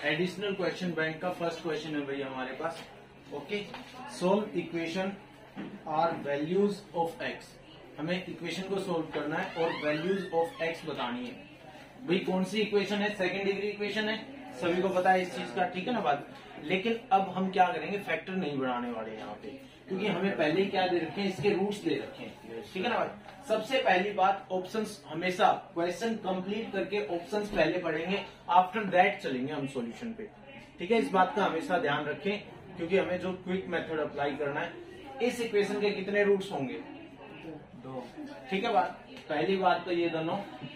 Additional question bank का first question है भैया हमारे पास। Okay, solve equation are values of x. हमें इक्वेशन को सोल्व करना है और वैल्यूज ऑफ एक्स बतानी है। भाई कौन सी इक्वेशन है? सेकेंड डिग्री इक्वेशन है, सभी को पता है इस चीज का, ठीक है ना बात। लेकिन अब हम क्या करेंगे, फैक्टर नहीं बढ़ाने वाले यहाँ पे, क्योंकि हमें पहले ही क्या दे रखे हैं, इसके रूट्स दे रखे हैं, ठीक है ना बात। सबसे पहली बात, ऑप्शंस हमेशा क्वेश्चन कंप्लीट करके ऑप्शंस पहले पढ़ेंगे, आफ्टर दैट चलेंगे हम सॉल्यूशन पे, ठीक है। इस बात का हमेशा ध्यान रखें, क्योंकि हमें जो क्विक मेथड अप्लाई करना है। इस इक्वेशन के कितने रूट्स होंगे? 2, ठीक है बात। पहली बात तो ये दोनों,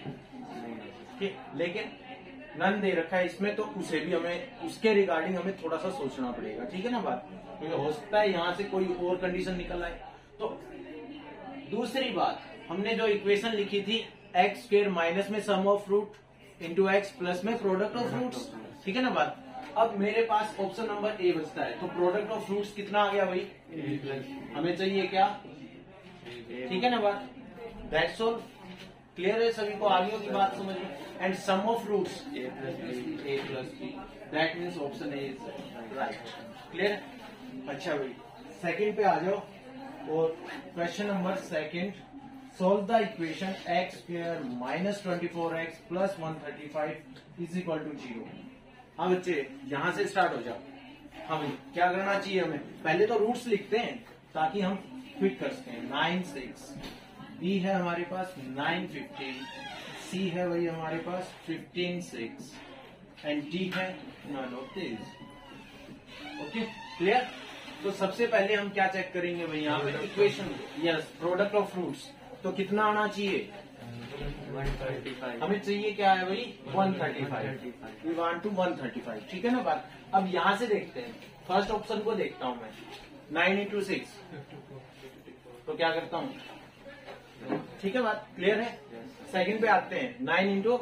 ठीक, लेकिन नन दे रखा है इसमें, तो उसे भी हमें, उसके रिगार्डिंग हमें थोड़ा सा सोचना पड़ेगा, ठीक है ना बात, क्योंकि हो सकता है यहाँ से कोई और कंडीशन निकल आए। तो दूसरी बात, हमने जो इक्वेशन लिखी थी एक्स स्क्वायर माइनस में sum of root into x plus में प्रोडक्ट ऑफ रूट्स, ठीक है ना बात। अब मेरे पास ऑप्शन नंबर ए बचता है, तो प्रोडक्ट ऑफ रूट्स कितना आ गया भाई? हमें चाहिए क्या? ठीक है ना बात, दैट्स ऑल। क्लियर है सभी को? आगे की बात समझ में। And sum of roots A plus B, that means option A is right. Clear है? अच्छा भाई, सेकंड पे आ जाओ, और question number second, solve the equation x square minus 24x plus 135 is equal to 0। हाँ बच्चे, यहां से स्टार्ट हो जाओ। हाँ भाई, क्या करना चाहिए हमें? पहले तो रूट्स लिखते हैं ताकि हम क्विक कर सकें। 9 6, बी है हमारे पास 9 15, सी है वही हमारे पास 15 6, एंड डी है none of this. Okay, clear? तो सबसे पहले हम क्या चेक करेंगे भाई, यहाँ पे equation, yes, product of roots. तो कितना आना चाहिए? 135। हमें चाहिए क्या है भाई? 135। वी वांट टू 135, ठीक है ना बात। अब यहाँ से देखते हैं, फर्स्ट ऑप्शन को देखता हूँ मैं, 9 इंटू 6, तो क्या करता हूँ, ठीक है बात, क्लियर है। सेकंड पे आते हैं, 9 into,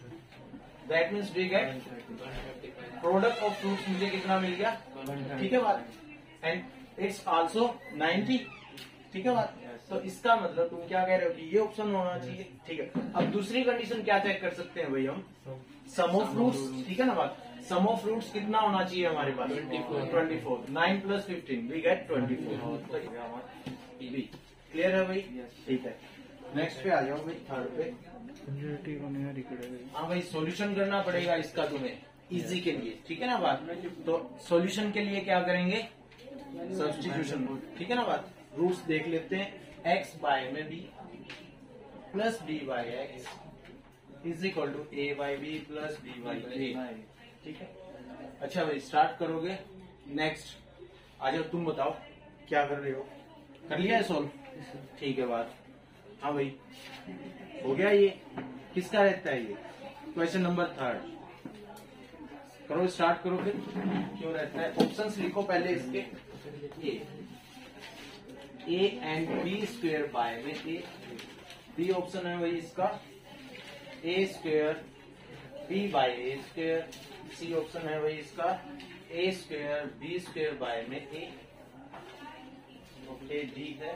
that means we get product of roots, मुझे कितना मिल गया? ठीक है बात, एंड इट्स आल्सो 90, ठीक है बात। तो इसका मतलब तुम क्या कह रहे हो कि ये ऑप्शन होना चाहिए, ठीक है। अब दूसरी कंडीशन क्या चेक कर सकते हैं भाई हम? सम ऑफ फ्रूट्स, ठीक है ना बात। सम ऑफ फ्रूट्स कितना होना चाहिए हमारे पास? 24। 9 प्लस 15 वी गेट 24। क्लियर है भाई? ठीक है। नेक्स्ट पे आ जाओ भाई, थर्ड पे। हाँ भाई, सॉल्यूशन करना पड़ेगा इसका तुम्हें इजी के लिए, ठीक है ना बात। तो सॉल्यूशन के लिए क्या करेंगे? सब्स्टिट्यूशन, ठीक है ना बात। रूट्स देख लेते हैं, x बाय में b plus b by x is equal to a by b plus b by a, ठीक है। अच्छा भाई, स्टार्ट करोगे। नेक्स्ट आ जाओ, तुम बताओ क्या कर रहे हो? कर लिया है सोल्व? ठीक है बात। हाँ भाई, हो गया। ये किसका रहता है? ये क्वेश्चन नंबर थर्ड। करो, स्टार्ट करो फिर। क्यों रहता है? ऑप्शंस लिखो पहले इसके। A and B square by में ए, बी ऑप्शन है वही इसका, A square B by A square, C option है वही इसका, A square B square by में ए। ओके, डी है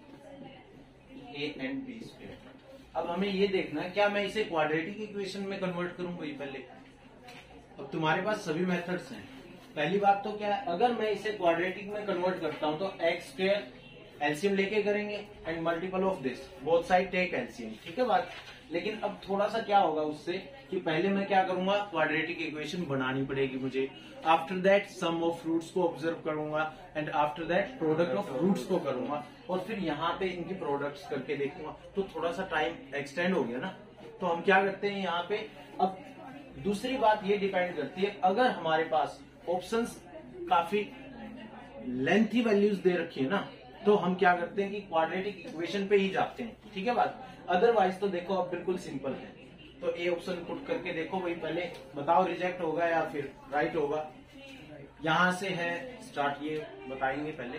ए एंड बी स्क्वेयर। अब हमें ये देखना है, क्या मैं इसे क्वाड्रेटिक इक्वेशन में कन्वर्ट करूं भाई पहले? अब तुम्हारे पास सभी मेथड्स हैं। पहली बात तो क्या है, अगर मैं इसे क्वाड्रेटिक में कन्वर्ट करता हूं तो एक्स स्क्वायर एलसीएम लेके करेंगे and multiple of this, both side take LCM, ठीक है बात। लेकिन अब थोड़ा सा क्या होगा उससे, कि पहले मैं क्या करूंगा, क्वाड्रेटिक इक्वेशन बनानी पड़ेगी मुझे। After that sum of roots को ऑब्जर्व करूंगा, and after that product of roots को करूंगा, और फिर यहाँ पे इनकी प्रोडक्ट्स करके देखूंगा। तो थोड़ा सा टाइम एक्सटेंड हो गया ना। तो हम क्या करते हैं यहाँ पे, अब दूसरी बात ये डिपेंड करती है, अगर हमारे पास ऑप्शंस काफी लेंथी वैल्यूज दे रखी है ना, तो हम क्या करते हैं कि क्वाड्रेटिक इक्वेशन पे ही जाते हैं, ठीक है बात। अदरवाइज तो देखो अब बिल्कुल सिंपल है। तो ए ऑप्शन पुट करके देखो भाई, पहले बताओ रिजेक्ट होगा या फिर राइट होगा। यहां से है स्टार्ट, ये बताएंगे पहले।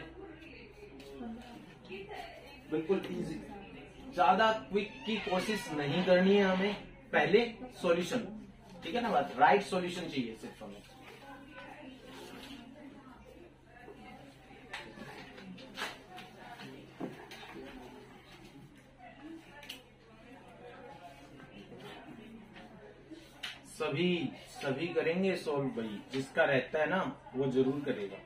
बिल्कुल इजी, ज्यादा क्विक की कोशिश नहीं करनी है हमें, पहले सॉल्यूशन, ठीक है ना बात। राइट सॉल्यूशन चाहिए सिर्फ हमें। सभी करेंगे सोल्व भाई, जिसका रहता है ना वो जरूर करेगा।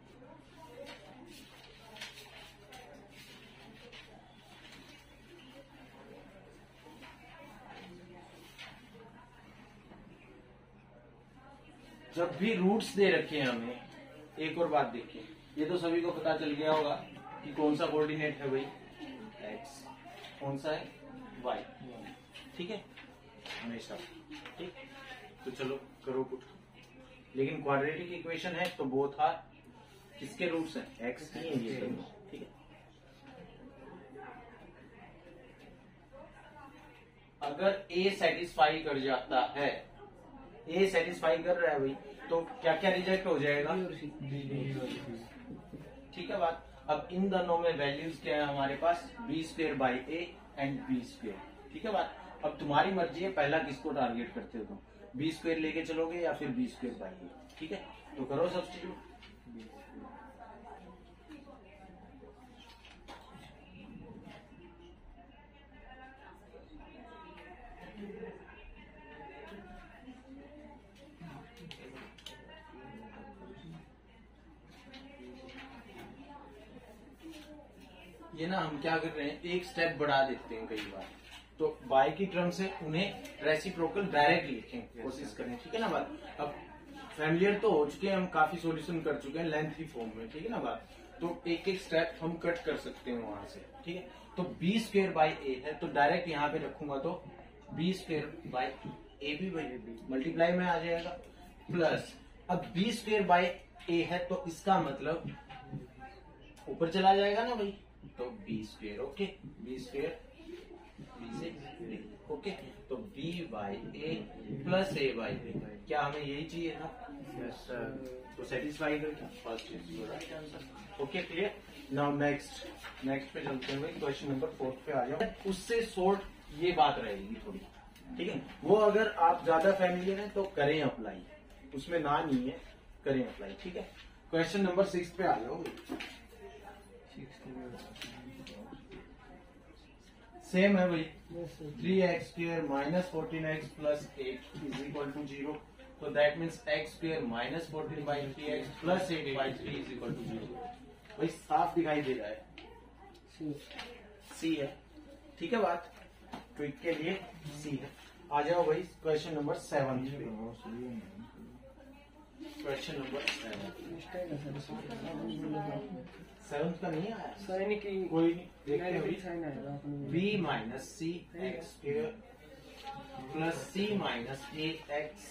जब भी रूट्स दे रखे हैं हमें, एक और बात देखिए, ये तो सभी को पता चल गया होगा कि कौन सा कोऑर्डिनेट है भाई, एक्स, कौन सा है वाई, ठीक है हमेशा, ठीक। तो चलो करो पुट, लेकिन क्वाड्रेटिक इक्वेशन है तो बोथ आर किसके रूट्स हैं, एक्स की हैं ये दोनों, ठीक है। अगर ए सेटिस्फाई कर जाता है, ए सेटिस्फाई कर रहा है भाई, तो क्या क्या रिजेक्ट हो जाएगा, ठीक है बात। अब इन दोनों में वैल्यूज क्या है हमारे पास, B square by A and B square, ठीक है बात। अब तुम्हारी मर्जी है पहला किसको टारगेट करते हो तुम, बी स्क्वेयर लेके चलोगे या फिर बी स्क्वेयर बाई ए, ठीक है। तो करो सब्स्टिट्यूट, ये ना हम क्या कर रहे हैं, एक स्टेप बढ़ा देते हैं कई बार, तो बाय की टर्म से उन्हें रेसिप्रोकल डायरेक्ट लिखें, कोशिश करें, ठीक है ना बात। अब फैमिलियर तो हो चुके हैं, हम काफी सॉल्यूशन कर चुके हैं लेंथ की फॉर्म में, ठीक है ना बात। तो एक एक स्टेप हम कट कर सकते हैं वहां से, ठीक है। तो बी स्क्वेयर बाई ए है तो डायरेक्ट यहाँ पे रखूंगा तो B square by A B by B multiply में आ जाएगा, प्लस अब बी स्क्वेयर बाई ए है तो इसका मतलब ऊपर चला जाएगा ना भाई, तो B square, okay, B square B से बी, ओके। तो B by A plus A by B, क्या हमें यही चाहिए था, yes, तो सेटिस्फाई करके first is right answer, okay clear. Now next पे चलते हैं भाई, क्वेश्चन नंबर 4 पे आ जाओ। उससे शॉर्ट ये बात रहेगी थोड़ी, ठीक है। वो अगर आप ज्यादा फैमिलियर हैं तो करें अप्लाई, उसमें ना नहीं है, करें अप्लाई, ठीक है। क्वेश्चन नंबर 6 पे आ जाओ। सेम है भाई, 3x square minus 14x plus 8 is equal to 0, तो that means x square minus 14 by 3x plus 8 by 3 is equal to 0। भाई साफ दिखाई दे रहा है, सी है, ठीक है बात, ट्विक के लिए सी है। आ जाओ भाई क्वेश्चन नंबर 7 पे। क्वेश्चन नंबर 7 का नहीं आया, कोई नहीं, देखते हैं। B minus C X square plus C minus A X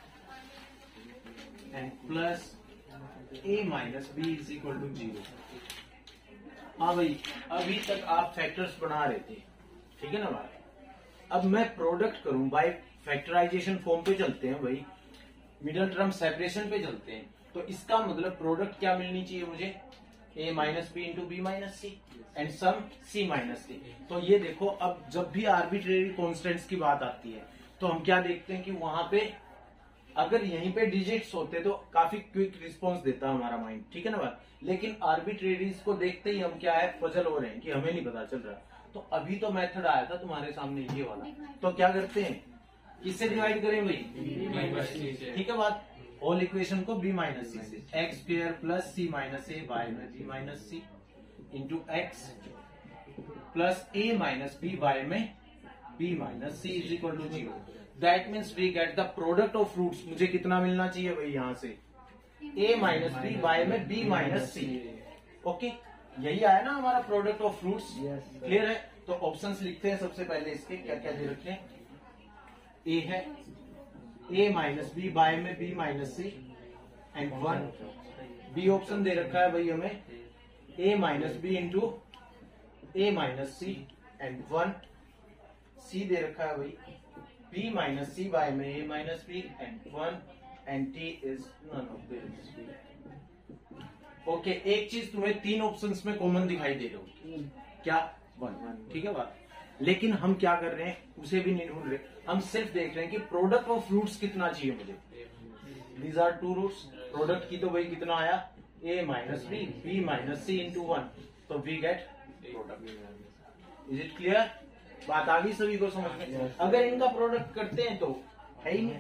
and plus A minus B is equal to 0। हाँ भाई, अभी तक आप फैक्टर्स बना रहे थे, ठीक है ना भाई। अब मैं प्रोडक्ट करूं बाय फैक्टराइजेशन फॉर्म पे चलते हैं भाई, मिडिल टर्म सेपरेशन पे चलते हैं, तो इसका मतलब प्रोडक्ट क्या मिलनी चाहिए मुझे, a minus B into B minus C and sum c minus C. तो ये देखो, अब जब भी आर्बिट्रेरी कॉन्स्टेंट्स की बात आती है तो हम क्या देखते हैं कि वहां पे अगर यहीं पे डिजिट्स होते तो काफी क्विक रिस्पॉन्स देता हमारा माइंड, ठीक है ना बात। लेकिन आर्बिट्रेरीज को देखते ही हम क्या है, पजल हो रहे हैं कि हमें नहीं पता चल रहा। तो अभी तो मेथड आया था तुम्हारे सामने ये वाला, तो क्या करते हैं, किससे डिवाइड करें भाई, ठीक है बात। होल इक्वेशन को b माइनस सी से, X square plus C minus A by में b minus C into x plus A minus B by में b minus C is equal to 0। That means we get the product of roots. मुझे कितना मिलना चाहिए भाई यहाँ से, a minus B by में b माइनस सी, ओके। यही आया ना हमारा प्रोडक्ट ऑफ फ्रूट्स, क्लियर है। तो ऑप्शंस लिखते हैं सबसे पहले, इसके क्या क्या दे रखे हैं, a है a माइनस बी बाय में b minus C and 1, b option दे रखा है भाई हमें a minus B into a minus C and 1, c दे रखा है भाई b माइनस सी बाय में a minus B and 1 and t is none of this. Okay, एक चीज तुम्हें तीन ऑप्शंस में कॉमन दिखाई दे रही होगी, क्या, 1, ठीक है बात। लेकिन हम क्या कर रहे हैं, उसे भी नहीं ढूंढ रहे, हम सिर्फ देख रहे हैं कि प्रोडक्ट ऑफ रूट्स कितना चाहिए मुझे। दीज आर 2 रूट्स, प्रोडक्ट की तो भाई कितना आया, a minus B B minus C into 1, तो we get product. Is it clear, बात आ गई सभी को समझ में। अगर इनका प्रोडक्ट करते हैं तो है ही नहीं,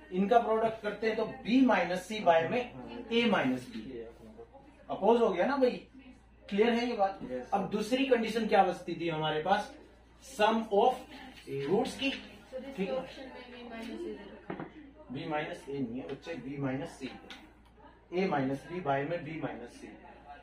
इनका प्रोडक्ट करते हैं तो b माइनस सी बाय में a माइनस बी अपोज हो गया ना भाई। क्लियर है ये बात। अब दूसरी कंडीशन क्या बचती थी हमारे पास, सम ऑफ रूट्स की। ठीक है, b माइनस ए नहीं है बच्चे, b minus C, a minus B by में b माइनस सी।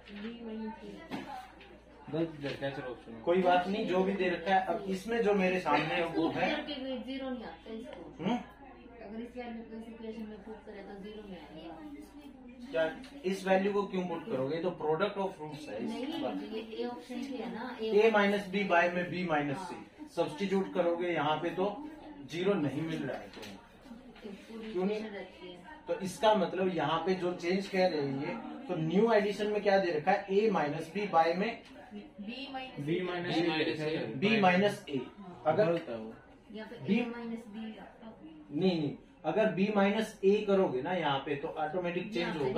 कोई बात नहीं, जो भी दे रखा है। अब इसमें जो मेरे सामने है वो है जीरो नहीं आता इसको। अगर इस वैल्यू को इस इक्वेशन में पुट करें तो जीरो में आएगा। क्या इस वैल्यू को क्यों पुट करोगे, तो प्रोडक्ट ऑफ रूट्स है। नहीं, ये ए ऑप्शन ही है ना, a माइनस बी बाय में b माइनस सी सब्सटीट्यूट करोगे यहाँ पे तो जीरो नहीं मिल रहा है क्यों नहीं? तो इसका मतलब यहाँ पे जो चेंज कह रहे हैं ये, तो न्यू एडिशन में क्या दे रखा है, a माइनस बी बाय में b माइनस ए। अगर b नहीं, अगर b माइनस ए करोगे ना यहाँ पे तो ऑटोमेटिक चेंज होगा।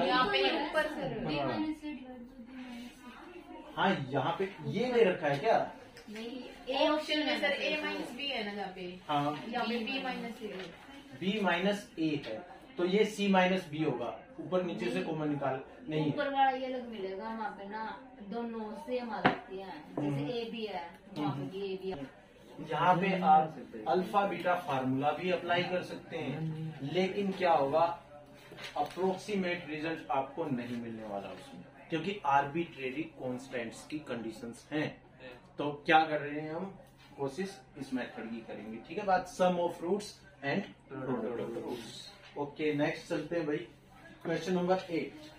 हाँ, यहाँ पे ये दे रखा है क्या? नहीं, ए ऑप्शन में सर a माइनस बी है ना जहाँ पे। हाँ, यहाँ पे b minus A. b minus A है तो ये c माइनस बी होगा। ऊपर नीचे से कॉमन निकाल नहीं, ऊपर वाला ये अलग मिलेगा, वहाँ पे ना दोनों सेम आ जाती है, जैसे ए बी है वहाँ पे भी ए बी है। यहाँ पे आप अल्फा बीटा फार्मूला भी अप्लाई कर सकते हैं, लेकिन क्या होगा, अप्रोक्सीमेट रिजल्ट आपको नहीं मिलने वाला उसमें, क्योंकि आर्बिट्रेरी कॉन्स्टेंट्स की कंडीशंस हैं। तो क्या कर रहे हैं हम, कोशिश इस मेथड की करेंगे। ठीक है बात, sum of roots and product of roots. Okay, next चलते हैं भाई, क्वेश्चन नंबर 8।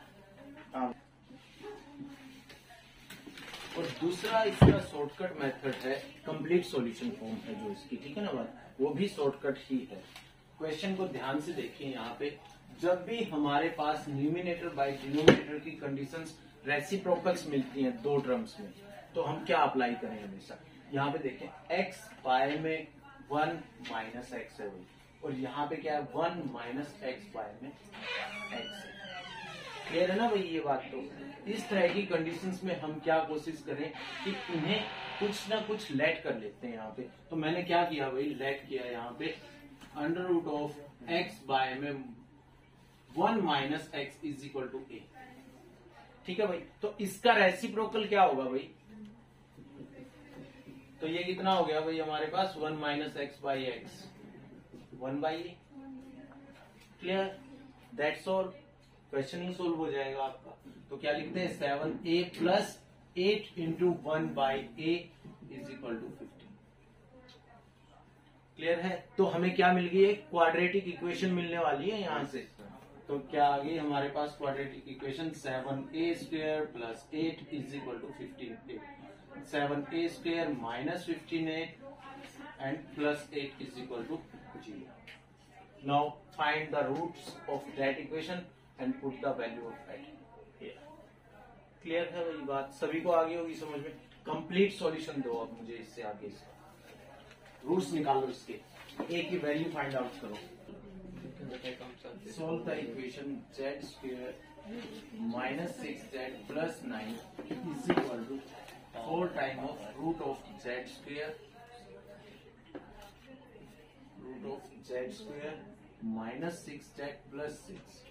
और दूसरा इसका शॉर्टकट मेथड है, कंप्लीट सॉल्यूशन फॉर्म है जो इसकी। ठीक है ना बात, वो भी शॉर्टकट ही है। क्वेश्चन को ध्यान से देखिए, यहाँ पे जब भी हमारे पास न्यूमिनेटर बाय डिनोमिनेटर की कंडीशंस रेसिप्रोकल्स मिलती हैं दो टर्म्स में, तो हम क्या अप्लाई करें हमेशा। यहाँ पे देखें, x बाय में 1 माइनस एक्स है, और यहाँ पे क्या है, 1 माइनस एक्स बाय में x है। क्लियर है ना भाई ये बात। तो इस तरह की कंडीशंस में हम क्या कोशिश करें कि इन्हें कुछ ना कुछ लेट कर लेते हैं यहाँ पे। तो मैंने क्या किया भाई, लेट किया यहाँ पे under root of X by में 1 minus X is equal to A. ठीक है भाई, तो इसका रेसिप्रोकल क्या होगा भाई, तो ये कितना हो गया भाई हमारे पास, 1 minus X by X, 1 by A. Clear, that's all, question ही सोल्व हो जाएगा आपका। तो क्या लिखते हैं, 7a plus 8 into 1 by A is equal to 15। Clear है, तो हमें क्या मिल गई, एक क्वाड्रेटिक इक्वेशन मिलने वाली है यहाँ से। तो क्या आ गई हमारे पास quadratic equation, 7a square plus 8 is equal to 15a, 7a square minus 15a and plus 8 is equal to 0। Now find the roots of that equation and put the value of that here. Clear है वही बात, सभी को आगे होगी समझ में। Complete solution दो अब मुझे इससे आगे, इसका रूट्स निकालो, इसके ए की वैल्यू फाइंड आउट करो। Solve the equation z square minus 6z plus 9 is equal to 4 time of root of z square, root of z square minus 6z plus 6।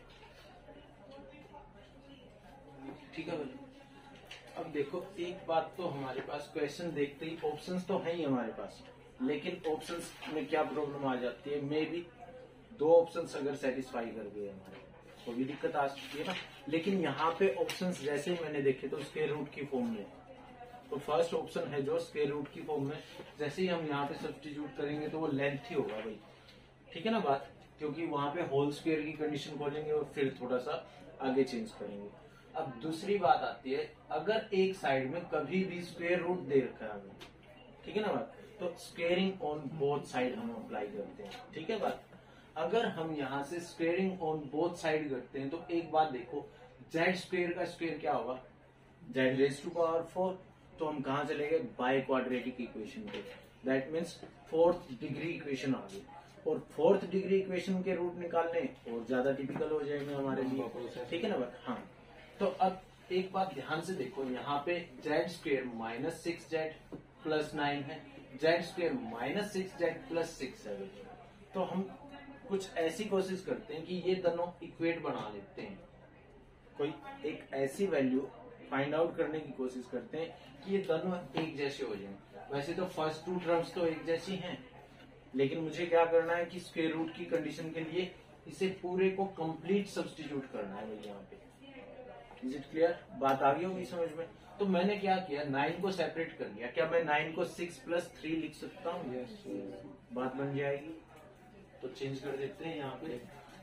ठीक है भाई। अब देखो, एक बात तो हमारे पास क्वेश्चन देखते ही ऑप्शंस तो है ही हमारे पास, लेकिन ऑप्शंस में क्या प्रॉब्लम आ जाती है, मे बी 2 ऑप्शंस अगर सेटिस्फाई कर गए हमारे तो भी दिक्कत आ सकती है ना। लेकिन यहाँ पे ऑप्शंस जैसे ही मैंने देखे तो स्क्वायर रूट की फॉर्म में, तो फर्स्ट ऑप्शन है जो स्क्वायर रूट की फॉर्म में, जैसे ही हम यहाँ पे सब्स्टिट्यूट करेंगे तो वो लेंथ ही होगा भाई। ठीक है ना बात, क्योंकि वहां पे होल स्क्वायर की कंडीशन खोलेंगे और फिर थोड़ा सा आगे चेंज करेंगे। अब दूसरी बात आती है, अगर एक साइड में कभी भी स्क्वायर रूट दे रखा है हमें, ठीक है ना बात, तो स्क्वेयरिंग ऑन बोथ साइड हम अप्लाई करते हैं। ठीक है बात, अगर हम यहाँ से स्क्वेयरिंग ऑन बोथ साइड करते हैं तो एक बात देखो, जेड स्क्वेयर का स्क्वेयर क्या होगा, जेड रेज टू पावर 4। तो हम कहाँ चले गए, बाय क्वाड्रेटिक इक्वेशन पे, that means 4th degree equation आ गई। और 4th डिग्री इक्वेशन के रूट निकालने और ज्यादा टिपिकल हो जाएंगे हमारे लिए। ठीक है ना बात, हाँ। तो अब एक बात ध्यान से देखो, यहाँ पे Z square minus 6z plus 9 है, Z square minus 6z plus 6 है। तो हम कुछ ऐसी कोशिश करते हैं कि ये दोनों इक्वेट बना लेते हैं, कोई एक ऐसी वैल्यू फाइंड आउट करने की कोशिश करते हैं कि ये दोनों एक जैसे हो जाएं। वैसे तो फर्स्ट टू टर्म्स तो एक जैसी हैं, लेकिन मुझे क्या करना है कि स्क्वायर रूट की कंडीशन के लिए इसे पूरे को कंप्लीट सब्स्टिट्यूट करना है भाई यहाँ पे। Is it clear? बात आ गई होगी समझ में? तो मैंने क्या किया, 9 को सेपरेट कर लिया। क्या मैं 9 को 6 + 3 लिख सकता हूँ? बात बन जाएगी। तो चेंज कर देते हैं यहाँ पे,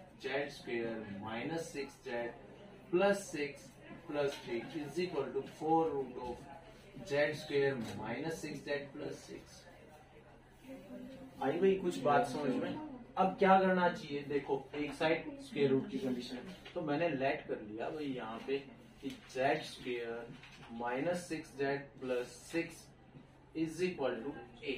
z² - 6z + 6 + 3 is equal to 4√z² - 6z + 6। आई भाई कुछ बात समझ में? अब क्या करना चाहिए, देखो एक साइड स्क्वायर रूट की कंडीशन है, तो मैंने लेट कर लिया भाई यहाँ पे कि z² - 6z + 6 is equal to a।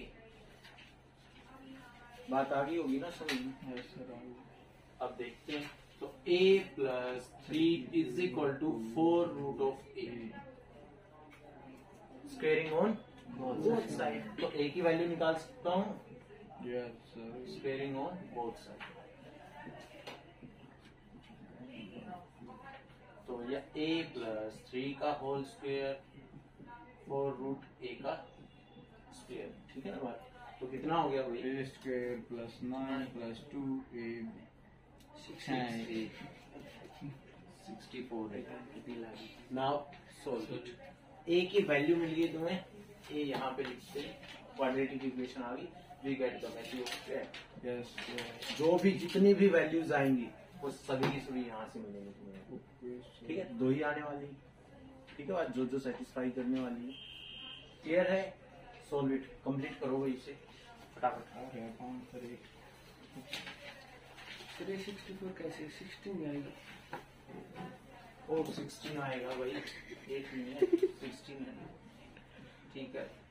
बात आ गई होगी ना समझ में? अब देखते हैं, तो a + 3 is equal to 4√a, squaring on both side. तो a की वैल्यू निकाल सकता हूँ, स्क्वेयरिंग ऑन बोथ साइड। तो यह a + 3 का होल स्क्वायर 4√a का स्क्वायर, ठीक है ना बात? तो कितना हो गया भाई? a² + 9 + 2ab 64। Now solve it. a की वैल्यू मिल गई तुम्हें, a यहाँ पे लिखते हैं, क्वाड्रेटिक इक्वेशन आ गई, we get the value of a। जो भी जितनी भी वैल्यूज आएंगी वो सभी की सभी यहाँ से मिलेंगी तुम्हें, ठीक है? 2 ही आने वाली, ठीक है बात? जो सेटिस्फाई करने वाली है। क्लियर है? सॉल्व इट, कंप्लीट करो भाई इसे फटाफट। 364 कैसे 16 आएगा? और 16 आएगा भाई, 8 नहीं है, 16 है, ठीक है।